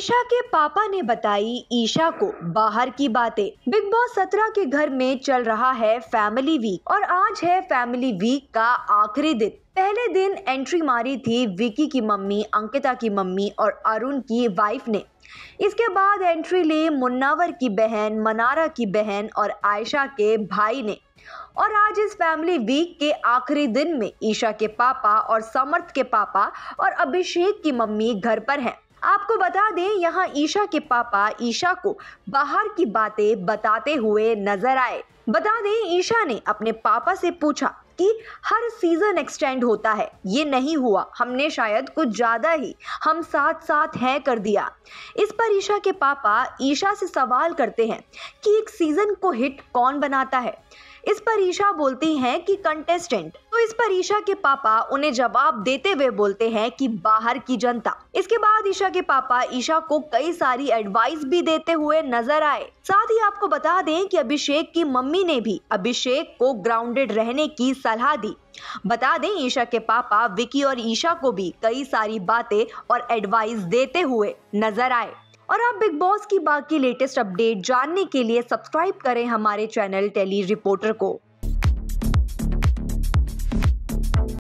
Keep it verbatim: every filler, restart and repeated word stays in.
ईशा के पापा ने बताई ईशा को बाहर की बातें। बिग बॉस सत्रह के घर में चल रहा है फैमिली वीक और आज है फैमिली वीक का आखिरी दिन। पहले दिन एंट्री मारी थी विकी की मम्मी, अंकिता की मम्मी और अरुण की वाइफ ने। इसके बाद एंट्री ली मुन्नावर की बहन, मनारा की बहन और आयशा के भाई ने। और आज इस फैमिली वीक के आखिरी दिन में ईशा के पापा और समर्थ के पापा और अभिषेक की मम्मी घर पर हैं। आपको बता दें, यहाँ ईशा के पापा ईशा को बाहर की बातें बताते हुए नजर आए। बता दें, ईशा ने अपने पापा से पूछा कि हर सीजन एक्सटेंड होता है, ये नहीं हुआ, हमने शायद कुछ ज्यादा ही हम साथ साथ हैं कर दिया। इस पर ईशा के पापा ईशा से सवाल करते हैं कि एक सीजन को हिट कौन बनाता है। इस पर ईशा बोलती हैं कि कंटेस्टेंट। तो इस पर ईशा के पापा उन्हें जवाब देते हुए बोलते हैं कि बाहर की जनता। इसके बाद ईशा के पापा ईशा को कई सारी एडवाइस भी देते हुए नजर आए। साथ ही आपको बता दें कि अभिषेक की मम्मी ने भी अभिषेक को ग्राउंडेड रहने की सलाह दी। बता दें, ईशा के पापा विकी और ईशा को भी कई सारी बातें और एडवाइस देते हुए नजर आए। और आप बिग बॉस की बाकी लेटेस्ट अपडेट जानने के लिए सब्सक्राइब करें हमारे चैनल टेली रिपोर्टर को।